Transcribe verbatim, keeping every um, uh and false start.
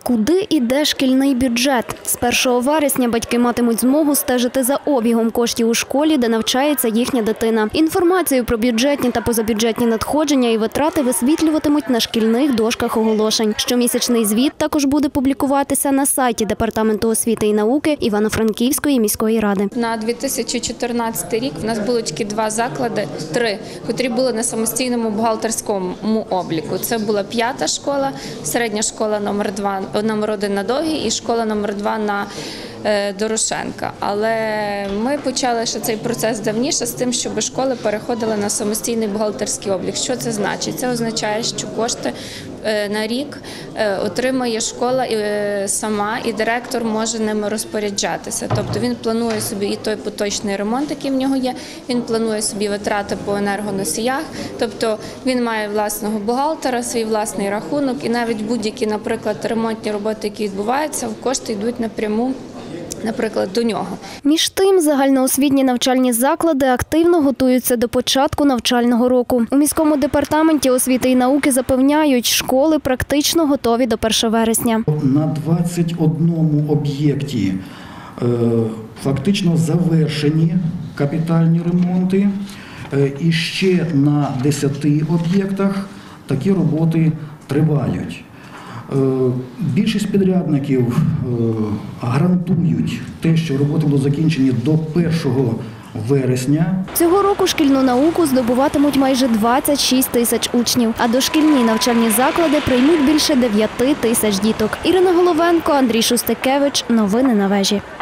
Куди йде шкільний бюджет? З першого вересня батьки матимуть змогу стежити за обігом коштів у школі, де навчається їхня дитина. Інформацію про бюджетні та позабюджетні надходження і витрати висвітлюватимуть на шкільних дошках оголошень. Щомісячний звіт також буде публікуватися на сайті Департаменту освіти і науки Івано-Франківської міської ради. На дві тисячі чотирнадцятий рік в нас було тільки два заклади, три, котрі були на самостійному бухгалтерському обліку. Це була п'ята школа, середня школа номер два, номер один на Довгій і школа номер два на Дорошенка. Але ми почали ще цей процес давніше з тим, щоб школи переходили на самостійний бухгалтерський облік. Що це значить? Це означає, що кошти на рік отримує школа сама, і директор може ними розпоряджатися. Тобто він планує собі і той поточний ремонт, який в нього є, він планує собі витрати по енергоносіях, тобто він має власного бухгалтера, свій власний рахунок, і навіть будь-які, наприклад, ремонтні роботи, які відбуваються, кошти йдуть напряму, наприклад, до нього. Між тим, загальноосвітні навчальні заклади активно готуються до початку навчального року. У міському департаменті освіти і науки запевняють, школи практично готові до першого вересня. На двадцять одному об'єкті фактично завершені капітальні ремонти, і ще на десяти об'єктах такі роботи тривають. Більшість підрядників гарантують те, що роботи будуть закінчені до першого вересня. Цього року шкільну науку здобуватимуть майже двадцять шість тисяч учнів, а дошкільні навчальні заклади приймуть більше дев'яти тисяч діток. Ірина Головенко, Андрій Шустикевич. Новини на вежі.